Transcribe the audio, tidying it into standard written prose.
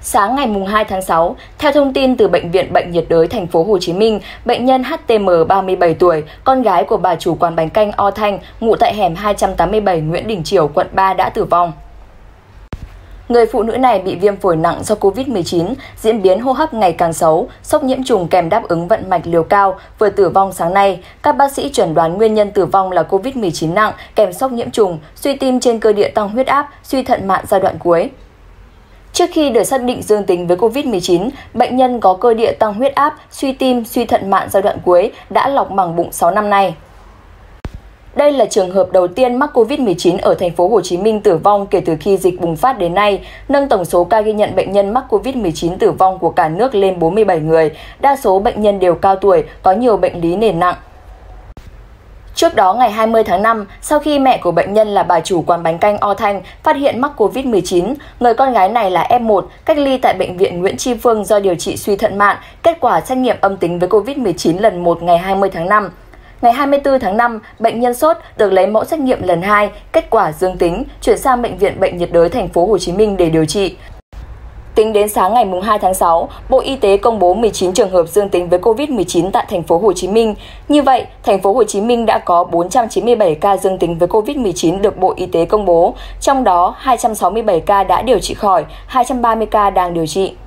Sáng ngày 2 tháng 6, theo thông tin từ Bệnh viện Bệnh nhiệt đới Thành phố Hồ Chí Minh, bệnh nhân HTM 37 tuổi, con gái của bà chủ quán bánh canh O Thanh, ngụ tại hẻm 287 Nguyễn Đình Chiểu, quận 3 đã tử vong. Người phụ nữ này bị viêm phổi nặng do Covid-19, diễn biến hô hấp ngày càng xấu, sốc nhiễm trùng kèm đáp ứng vận mạch liều cao, vừa tử vong sáng nay. Các bác sĩ chẩn đoán nguyên nhân tử vong là Covid-19 nặng kèm sốc nhiễm trùng, suy tim trên cơ địa tăng huyết áp, suy thận mạn giai đoạn cuối. Trước khi được xác định dương tính với Covid-19, bệnh nhân có cơ địa tăng huyết áp, suy tim, suy thận mạn giai đoạn cuối, đã lọc màng bụng 6 năm nay. Đây là trường hợp đầu tiên mắc Covid-19 ở Thành phố Hồ Chí Minh tử vong kể từ khi dịch bùng phát đến nay, nâng tổng số ca ghi nhận bệnh nhân mắc Covid-19 tử vong của cả nước lên 47 người. Đa số bệnh nhân đều cao tuổi, có nhiều bệnh lý nền nặng. Trước đó, ngày 20 tháng 5, sau khi mẹ của bệnh nhân là bà chủ quán bánh canh O Thanh phát hiện mắc Covid-19, người con gái này là F1, cách ly tại Bệnh viện Nguyễn Tri Phương do điều trị suy thận mạn, kết quả xét nghiệm âm tính với Covid-19 lần 1 ngày 20 tháng 5. Ngày 24 tháng 5, bệnh nhân sốt được lấy mẫu xét nghiệm lần 2, kết quả dương tính, chuyển sang Bệnh viện Bệnh nhiệt đới Thành phố Hồ Chí Minh để điều trị. Tính đến sáng ngày 2 tháng 6, Bộ Y tế công bố 19 trường hợp dương tính với Covid-19 tại Thành phố Hồ Chí Minh. Như vậy, Thành phố Hồ Chí Minh đã có 497 ca dương tính với Covid-19 được Bộ Y tế công bố, trong đó 267 ca đã điều trị khỏi, 230 ca đang điều trị.